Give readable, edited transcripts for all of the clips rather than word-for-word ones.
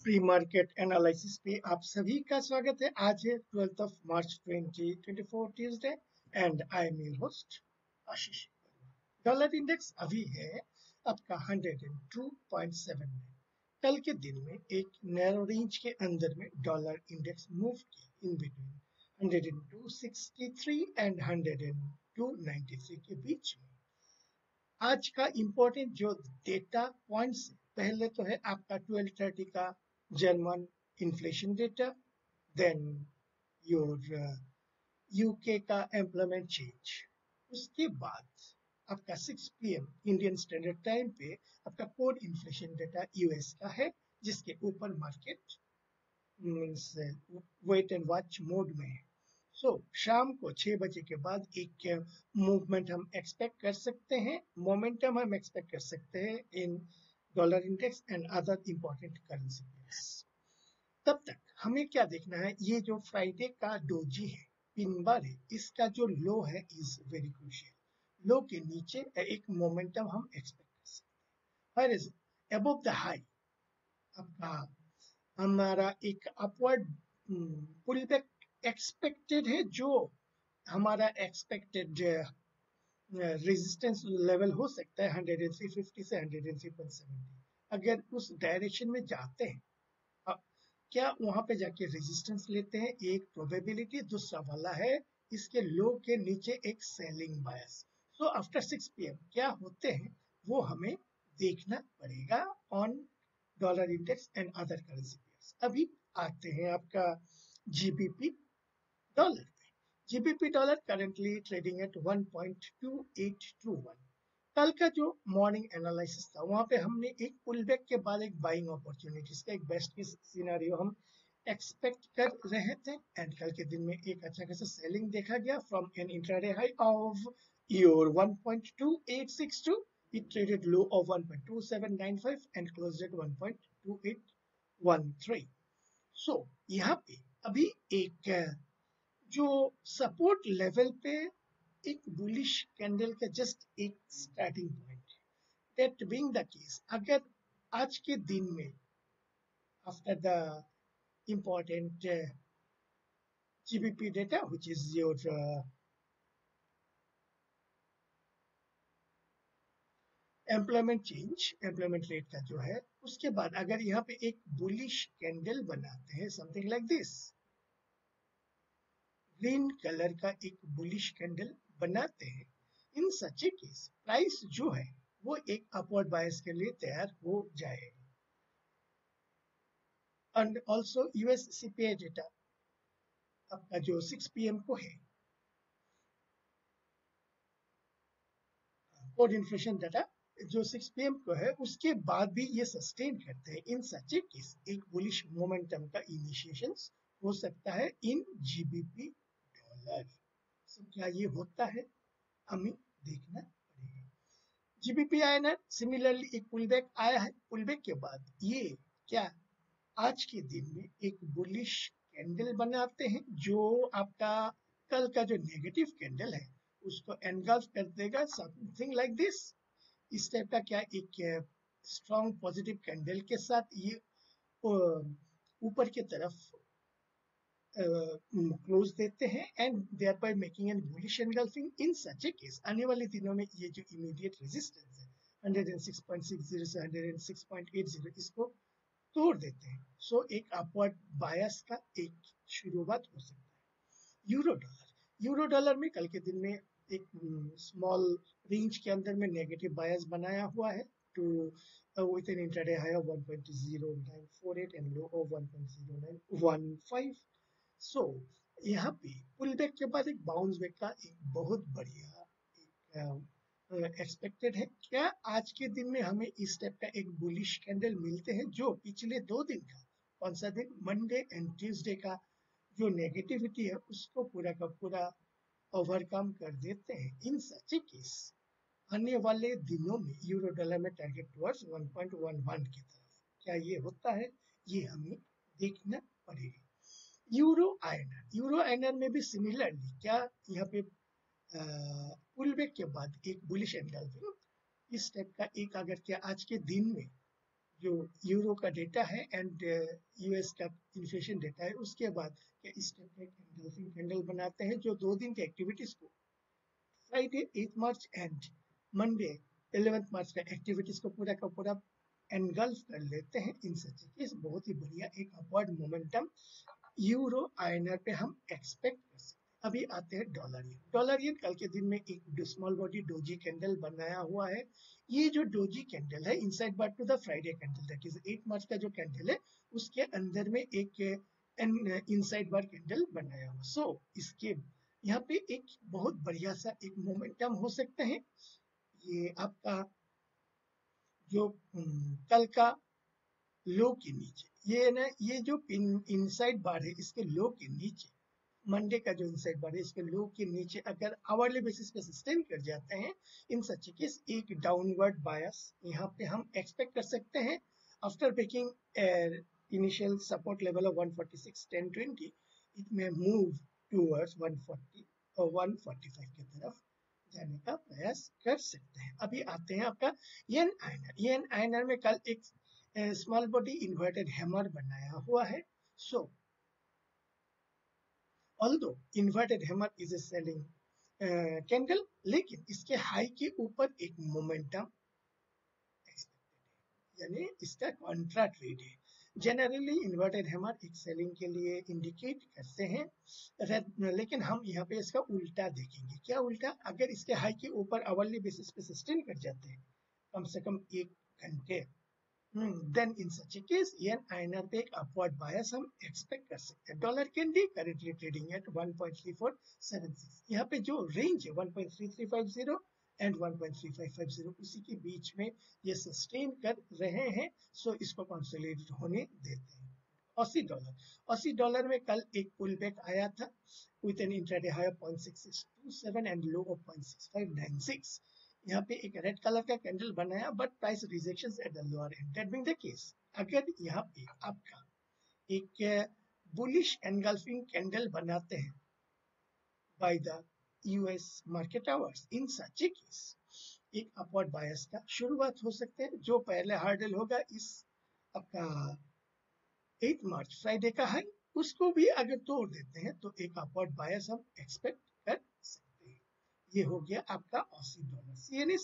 Pre market analysis पे आप सभी का स्वागत है। आज है 12 March 2024 Tuesday and I am your host Ashish. Dollar index अभी है आपका 102.7 में। कल के दिन में एक नैरो रेंज के अंदर में डॉलर इंडेक्स मूव की इन बिटवीन 102.63 एंड 102.93 के बीच में। आज का इम्पोर्टेंट जो डेटा पॉइंट्स पहले तो है आपका 12:30 का German inflation data, then your UK का एम्प्लॉयमेंट चेंज, उसके बाद आपका 6 PM इंडियन स्टैंडर्ड टाइम पे आपका कोर इन्फ्लेशन डेटा यूएस का है, जिसके ऊपर market means wait and watch mode में है। शाम को 6 बजे के बाद एक मूवमेंट हम एक्सपेक्ट कर सकते हैं, मोमेंटम हम एक्सपेक्ट कर सकते हैं in dollar index and other important currency pairs. तब तक हमें क्या देखना है, ये जो फ्राइडे का डोजी है, पिन बार है, इसका जो लो है इज वेरी क्रूशियल। लो के नीचे एक मोमेंटम हम एक्सपेक्ट कर सकते हैं। इज अबव द हाई आपका हमारा एक अपवर्ड पुल बैक एक्सपेक्टेड है, जो हमारा एक्सपेक्टेड रेजिस्टेंस लेवल हो सकता है 103.50 से 103.70। अगर उस डायरेक्शन में जाते हैं, क्या वहां पे जाके रेजिस्टेंस लेते हैं, एक प्रोबेबिलिटी। दूसरा वाला है इसके लो के नीचे एक सेलिंग बायस। आफ्टर 6 PM क्या होते हैं वो हमें देखना पड़ेगा on dollar index and other currency pairs. अभी आते हैं आपका जीबीपी डॉलर पे। GBP dollar currently trading at 1.2821। कल का जो मॉर्निंग एनालिसिस था वहां पे हमने एक पुलबैक के बाद एक बाइंग अपॉर्चुनिटीज का एक बेस्ट केस सिनेरियो हम एक्सपेक्ट कर रहे थे, एंड कल के दिन में एक अच्छा खासा सेलिंग देखा गया from an intraday high of your 1.2862। it traded low of 1.2795 and closed at 1.2813। यहाँ पे अभी एक जो सपोर्ट लेवल पे एक बुलिश कैंडल का जस्ट एक स्टार्टिंग पॉइंट है। दैट बीइंग द केस, अगर आज के दिन में after the important GBP data which is your employment change, employment rate का जो है, उसके बाद अगर यहाँ पे एक बुलिश कैंडल बनाते हैं something like this, green colour का एक बुलिश कैंडल बनाते हैं, in such a case price जो है वो एक अपवर्ड बायस के लिए तैयार हो जाएगा। And also US CPI data आपका जो 6 PM को है, कोर इन्फ्लेशन डाटा जो 6 PM को है, उसके बाद भी ये सस्टेन करते हैं। इन सच ए केस एक बुलिश मोमेंटम का इनिशिएशन हो सकता है इन जीबीपी डॉलर। क्या ये होता है, हमें देखना पड़ेगा। जीबीपी आईएनआर सिमिलरली एक पुलबैक आया है। पुलबैक के बाद ये क्या आज के दिन में एक बुलिश कैंडल बनाते हैं, जो आपका कल का जो नेगेटिव कैंडल है उसको एनगल्फ कर देगा समथिंग लाइक दिस। इस टाइप का क्या एक स्ट्रॉन्ग पॉजिटिव कैंडल के साथ ये ऊपर की तरफ क्लोज देते हैं and there by making an bullish engulfing. In such a case आने वाले दिनों में ये जो इमीडिएट रेजिस्टेंस है 106.60 से 106.80, इसको तोड़ देते हैं। एक अपवर्ड बायस का एक शुरुआत हो सकता है। यूरो डॉलर में कल के दिन में एक स्मॉल रेंज के अंदर में नेगेटिव बायस बनाया हुआ है too with an intraday high of 1.0948 and low of 1.0915। यहाँ पे पुल बैक के बाद एक बाउंस बैक का एक बहुत बढ़िया एक एक्सपेक्टेड है। क्या आज के दिन में हमें इस टाइप का एक बुलिश कैंडल मिलते हैं, जो पिछले 2 दिन का, कौन सा दिन, मंडे एंड ट्यूसडे का जो नेगेटिविटी है उसको पूरा का पूरा ओवरकम कर देते हैं। इन सच ए केस आने वाले दिनों में यूरो डॉलर में टारगेट टुवर्ड्स 1.11 की तरफ, क्या ये होता है, ये हमें देखना पड़ेगा। यूरो आईएनआर में भी सिमिलरली क्या यहाँ पे पुलबैक के बाद एक बुलिश एंगल्फिंग इस टाइप का एक, अगर क्या आज के दिन में जो यूरो का डेटा है एंड यूएस का इन्फ्लेशन डेटा है, उसके बाद क्या इस टाइप का एंगल्फिंग कैंडल बनाते हैं जो 2 दिन की एक्टिविटीज को Friday 8 March and Monday 11 March का एक्टिविटीज को पूरा का पूरा एनगल्फ कर लेते हैं। इन सच केस बहुत ही बढ़िया एक अपवर्ड मोमेंटम यूरो आईएनआर पे हम एक्सपेक्ट कर सकते हैं। अभी आते हैं डॉलर येन। डॉलर येन कल के दिन में एक स्मॉल बॉडी डोजी कैंडल बनाया हुआ है। ये जो डोजी कैंडल है inside bar to the Friday candle that is 8 March का जो कैंडल है उसके अंदर में एक इनसाइड बार कैंडल बनाया हुआ। सो इसके यहाँ पे एक बहुत बढ़िया सा एक मोमेंटम हो सकता है। ये आपका जो कल का लो के नीचे ये ना ये जो इनसाइड बार है इसके लो के नीचे मंडे का जो इनसाइड बार है इसके लो के नीचे अगर आवरली बेसिस पे सस्टेन कर जाते हैं इन सच केस एक डाउनवर्ड बायस यहाँ पे हम एक्सपेक्ट कर सकते हैं after breaking initial support level of 146.1020 it में मूव टूवर्ड्स 140 और 145 की तरफ जाने का प्रयास कर सकते हैं। अभी आते हैं आपका येन आईएनआर में कल एक स्मॉल बॉडी इन्वर्टेड हैमर बनाया हुआ है। So although inverted hammer is a selling candle लेकिन इसके हाई के ऊपर एक मोमेंटम एक्सपेक्टेड है यानी इसका कॉन्ट्रा ट्रेड है। जनरली इन्वर्टेड हैमर एक सेलिंग के लिए इंडिकेट करते हैं लेकिन हम यहाँ पे इसका उल्टा देखेंगे। क्या उल्टा? अगर इसके हाई के ऊपर आवरली बेसिस पे सस्टेन कर जाते हैं कम से कम 1 घंटे then in such a case yen INR पे एक upward bias हम expect कर सकते हैं। Dollar candy currently trading at 1.3476 यहाँ पे जो रेंज है 1.3350 एंड 1.3550 उसी के बीच में ये सस्टेन कर रहे हैं। सो इसको कंसोलिडेट होने देते हैं। ऑसी डॉलर में कल एक पुल बैक आया था with an intraday high of 0.6627 and low of 0.6596। यहाँ पे एक रेड कलर का कैंडल बनाया but price rejection at the lower end that being the case अगर यहाँ पे आपका एक बुलिश एनगल्फिंग कैंडल बनाते हैं by the US market hours in such a case एक अपवर्ड बायस का शुरुआत हो सकते हैं। जो पहले हार्डल होगा इस आपका 8 मार्च फ्राइडे का हाई उसको भी अगर तोड़ देते हैं तो एक अपवर्ड बायस हम एक्सपेक्ट कर सकते हैं। ये हो गया आपका ऑसी डॉलर। सीएनए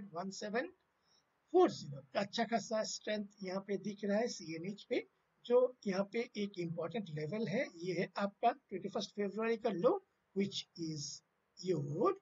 7.1740 का अच्छा खासा स्ट्रेंथ यहाँ पे दिख रहा है सीएनएच पे। जो यहाँ पे एक इम्पोर्टेंट लेवल है ये है आपका 21 फरवरी का low which is your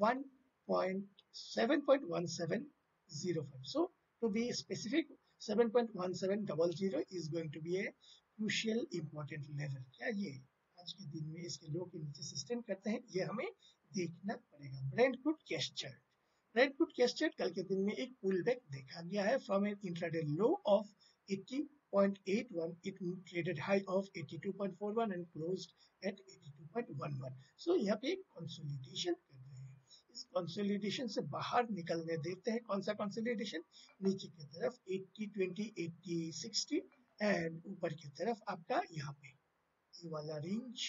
7.1705। So to be specific 7.1700 is going to be a crucial important level। क्या ये आज के दिन में इसके लो के नीचे सस्टेन करते हैं ये हमें देखना पड़ेगा। ब्रेंट क्रूड कैश चार्ट कल के दिन में एक पुल बैक देखा गया है from an intraday low of 80.81 it traded high of 82.41 and closed at 82.11। so यहाँ पे एक कंसोलिडेशन कर रहे हैं। इस कंसोलिडेशन से बाहर निकलने देते हैं। कौन सा कंसोलिडेशन? नीचे की तरफ 80-20 80-60 एंड ऊपर की तरफ आपका यहाँ पे ये वाला रेंज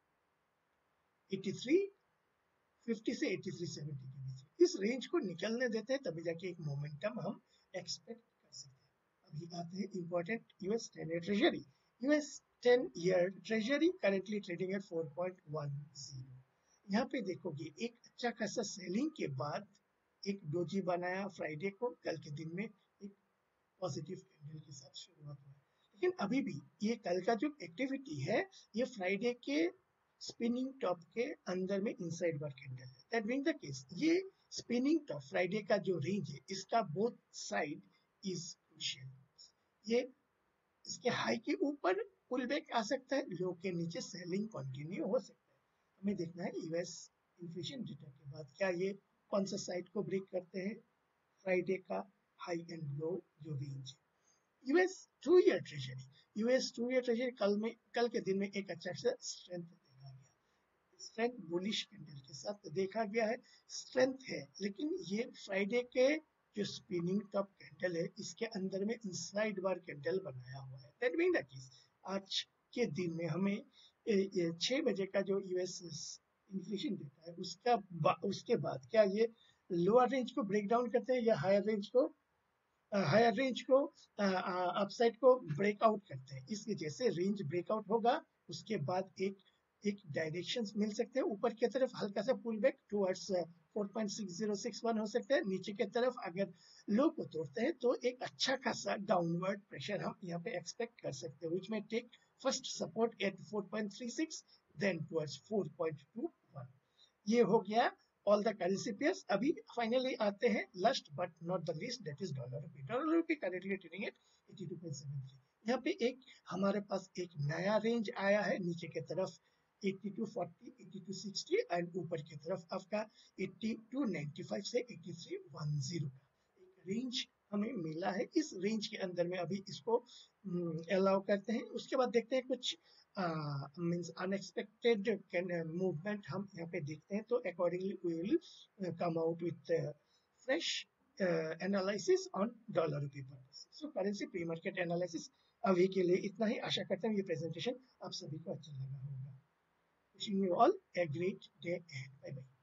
8350 से 8370 के बीच इस रेंज को निकलने देते हैं तभी जाके एक मोमेंटम हम एक्सपेक्ट कर सकते हैं। अभी आते हैं important US 10 year treasury. US 10 year treasury currently trading at 4.10। यहाँ पे देखोगे एक अच्छा खासा सेलिंग के बाद एक डोजी बनाया फ्राइडे को। कल के दिन में एक पॉजिटिव कैंडल के साथ शुरुआत हुआ लेकिन अभी भी ये कल का जो एक्टिविटी है ये फ्राइडे के स्पिनिंग टॉप के अंदर में इनसाइड बार कैंडल है। दैट बीइंग द केस ये स्पिनिंग टॉप फ्राइडे का जो रेंज है इसका बोथ साइड इज क्रूशियल। ये इसके हाई के ऊपर पुल बैक आ सकता है लो के नीचे सेलिंग कंटिन्यू हो सकता है। हमें देखना है यूएस इन्फ्लेशन डेटा के बाद क्या ये कौन सा साइड को ब्रेक करते हैं फ्राइडे का हाई एंड लो जो रेंज है। यूएस 2 ईयर ट्रेजरी कल के दिन में एक अच्छा सा स्ट्रेंथ देखा गया। स्ट्रेंथ बुलिश कैंडल के साथ देखा गया है। स्ट्रेंथ है लेकिन ये फ्राइडे के जो स्पिनिंग टॉप कैंडल है इसके अंदर में इनसाइड बार कैंडल बनाया हुआ है। दैट मीन दैट इज आज के दिन में हमें 6 बजे का जो यूएस इन्फ्लेशन डेटा है उसके बाद क्या ये लोअर रेंज को ब्रेक डाउन करते हैं या हायर रेंज को हायर रेंज को अपसाइड को ब्रेकआउट करते हैं। इसकी जैसे रेंज ब्रेकआउट होगा उसके बाद एक डायरेक्शंस मिल सकते हैं, ऊपर की तरफ हल्का सा पुल बैक टुवर्ड्स 4.6061 हो सकता है, नीचे की तरफ अगर लो को तोड़ते हैं तो एक अच्छा खासा डाउनवर्ड प्रेशर हम यहाँ पे एक्सपेक्ट कर सकते हैं, विच में take first support at 4.36 then towards 4.21। ये हो गया ऑल द करेंसी पेयर्स। अभी फाइनली आते हैं last but not the least, that is dollar rupee. Dollar rupee currently trading at 82.73। यहाँ पे एक हमारे पास एक नया रेंज आया है, नीचे की तरफ 8240 8260 एंड ऊपर की तरफ आपका 8295 से 8310 का एक रेंज हमें मिला है। इस रेंज के अंदर में अभी इसको अलाउ करते हैं, उसके बाद देखते हैं कुछ मीन्स अनएक्सपेक्टेड मूवमेंट हम यहाँ पे देखते हैं, तो accordingly we will come out with fresh analysis on dollar rupee purpose. So currency pre market analysis अभी के लिए इतना ही। आशा करता हूँ ये प्रेजेंटेशन आप सभी को अच्छा लगा होगा। Wishing you all a great day ahead. Bye bye.